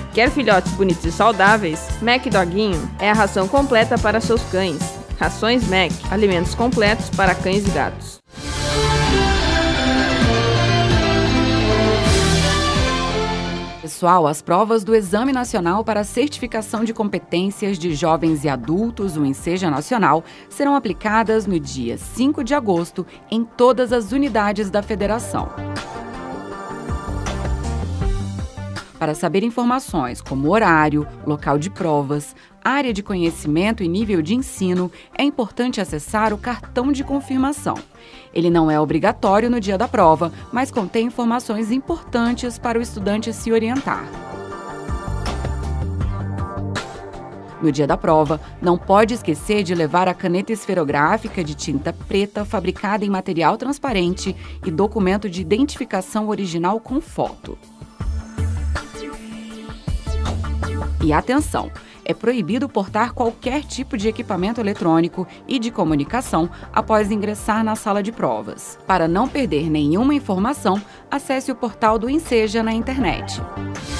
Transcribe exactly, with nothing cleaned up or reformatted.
Quer filhotes bonitos e saudáveis? Mac Doguinho é a ração completa para seus cães. Rações Mac, alimentos completos para cães e gatos. Pessoal, as provas do Exame Nacional para a Certificação de Competências de Jovens e Adultos, o Enseja Nacional, serão aplicadas no dia cinco de agosto em todas as unidades da federação. Para saber informações como horário, local de provas, área de conhecimento e nível de ensino, é importante acessar o cartão de confirmação. Ele não é obrigatório no dia da prova, mas contém informações importantes para o estudante se orientar. No dia da prova, não pode esquecer de levar a caneta esferográfica de tinta preta fabricada em material transparente e documento de identificação original com foto. E atenção! É proibido portar qualquer tipo de equipamento eletrônico e de comunicação após ingressar na sala de provas. Para não perder nenhuma informação, acesse o portal do Enseja na internet.